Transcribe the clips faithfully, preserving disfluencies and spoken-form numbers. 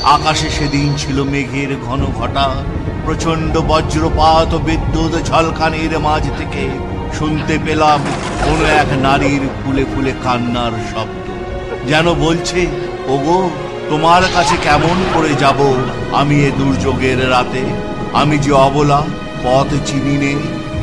আকাশে সেদিন ছিল মেঘের ঘন ঘটা, প্রচন্ড বজ্রপাত ও বিদ্যুৎ ঝলকানির মাঝ থেকে শুনতে পেলাম কোনো এক নারীর ফুলে ফুলে কান্নার শব্দ, যেন বলছে, ওগো তোমার কাছে কেমন করে যাব আমি এ দুর্যোগের রাতে, আমি যে অবলা, পথ চিনি নে।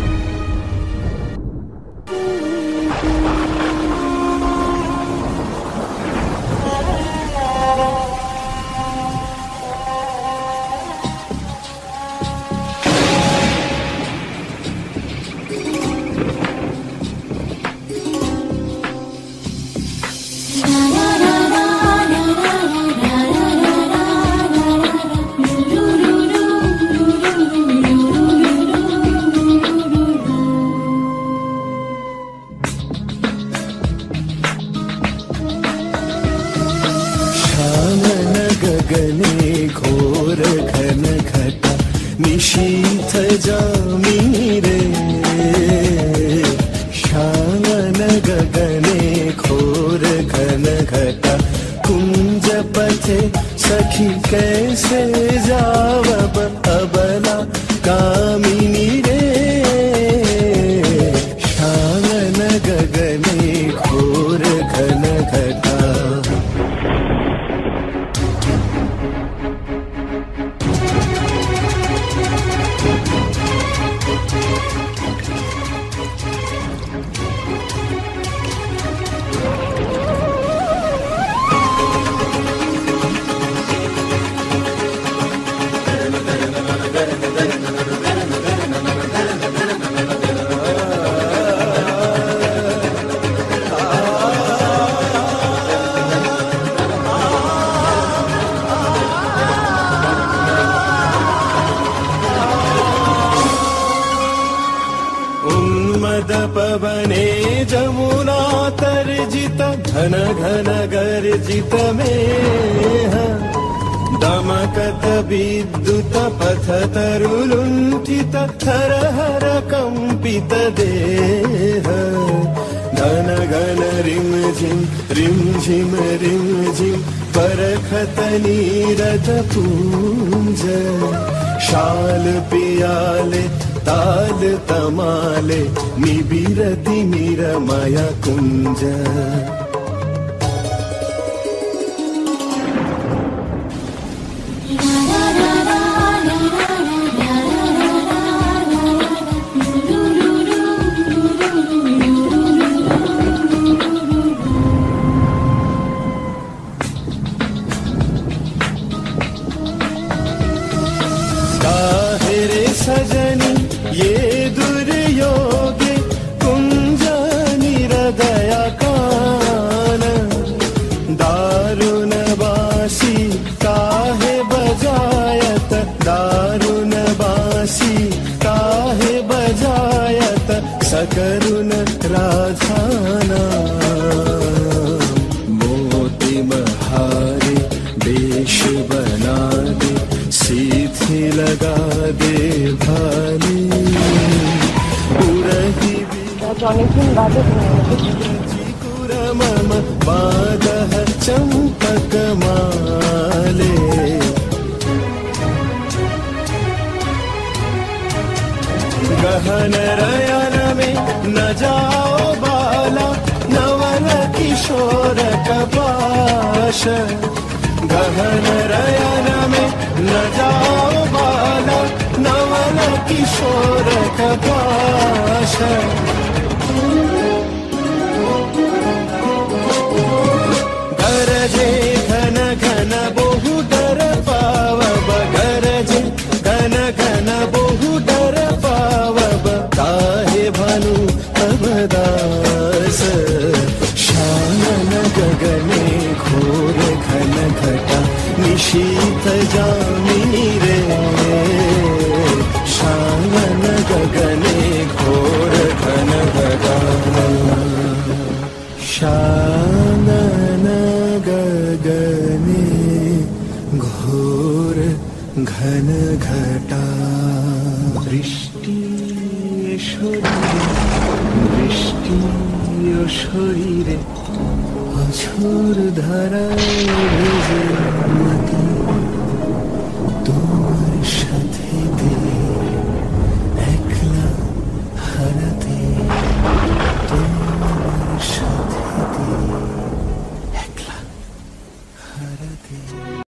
गहन रयन में न जाओ बाला, नवल किशोर कपाश। गहन रयन में न जाओ बाला, नवल किशोर कपाश। गरजे घन घन बहु डर पावब, गरजे घन घन बहु डर पावब, काहे भानु तब दास। शानन गगने घोर घन घटा, निशीथ जामिनी रे। शानन गगने घोर घन घटा, शानन गगने घोर घन घटा। বৃষ্টি বৃষ্টি ও শরীরে অঝোর ধারায় ভেজে মাটি। হারাতে একলা হারাতে